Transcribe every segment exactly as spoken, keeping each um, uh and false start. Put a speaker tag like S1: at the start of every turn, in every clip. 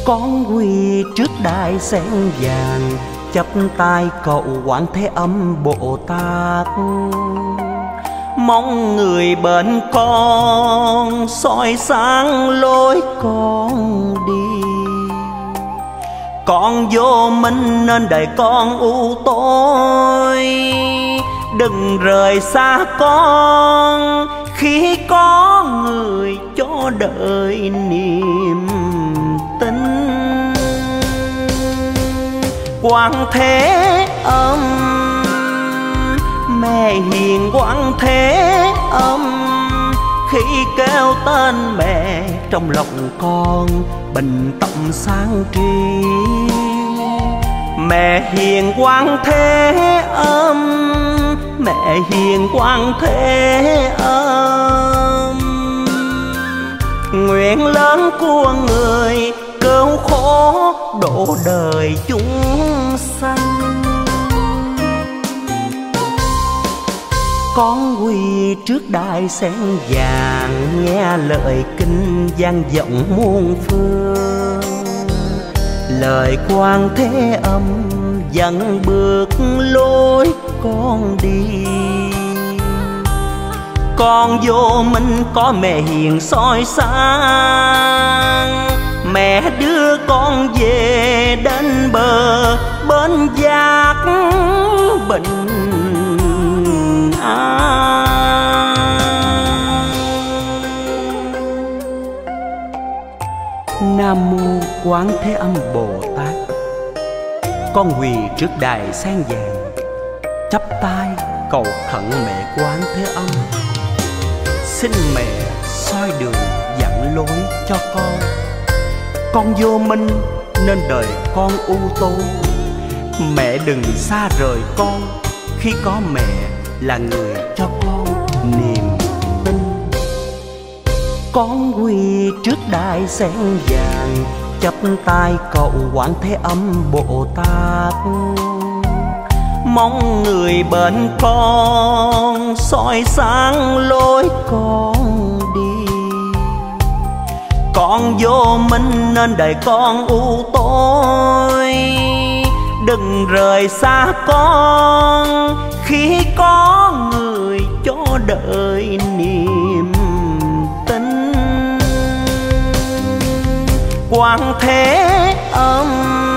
S1: Con quỳ trước đài sen vàng, chắp tay cầu Quán Thế Âm Bồ Tát. Mong người bên con soi sáng lối con đi. Con vô minh nên đời con u tối, đừng rời xa con khi có người cho đời niềm tin. Quán Thế Âm, mẹ hiền Quán Thế Âm, khi kêu tên mẹ trong lòng con bình tâm sáng tri. Mẹ hiền Quán Thế Âm, mẹ hiền Quán Thế Âm, nguyện lớn của người cứu khổ độ đời chúng sanh. Con quỳ trước đài sen vàng, nghe lời kinh vang vọng muôn phương. Lời Quán Thế Âm dẫn bước lối con đi. Con vô minh có mẹ hiền soi sáng, mẹ đưa con về đến bờ bên giác bình an. Nam mô Quán Thế Âm Bồ Tát. Con quỳ trước đài sen vàng, chắp tay cầu khẩn mẹ Quán Thế Âm. Xin mẹ soi đường dẫn lối cho con. Con vô minh nên đời con u tối, mẹ đừng xa rời con khi có mẹ là người cho con niềm tin. Con quỳ trước đài sen vàng, chắp tay cầu Quán Thế Âm Bồ Tát. Mong người bên con soi sáng lối con đi. Con vô minh nên đời con u tối, đừng rời xa con khi có người cho đời niềm tin. Quán Thế Âm,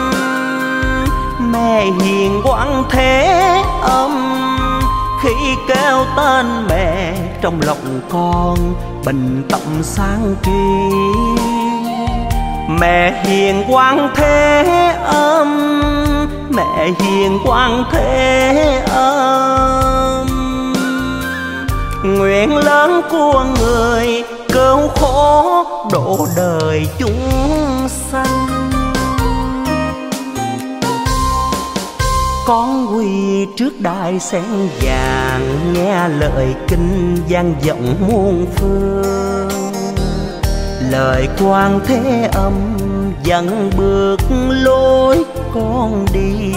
S1: mẹ hiền Quán Thế Âm, khi kêu tên mẹ trong lòng con bình tâm sáng tri. Mẹ hiền Quán Thế Âm, mẹ hiền Quán Thế Âm, nguyện lớn của người cứu khổ độ đời chúng sanh. Con quỳ trước đài sen vàng, nghe lời kinh vang vọng muôn phương. Lời Quán Thế Âm dẫn bước lối con đi.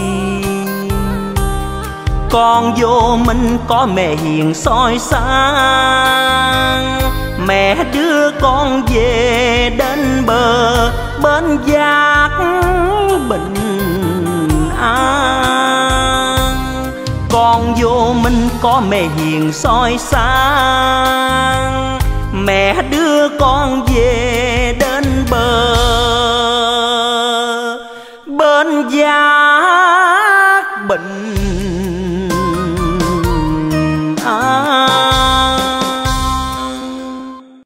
S1: Con vô minh có mẹ hiền soi sáng, mẹ đưa con về đến bờ bên giác bình an. Con vô minh có mẹ hiền soi sáng, mẹ đưa con về đến bờ bên giác bình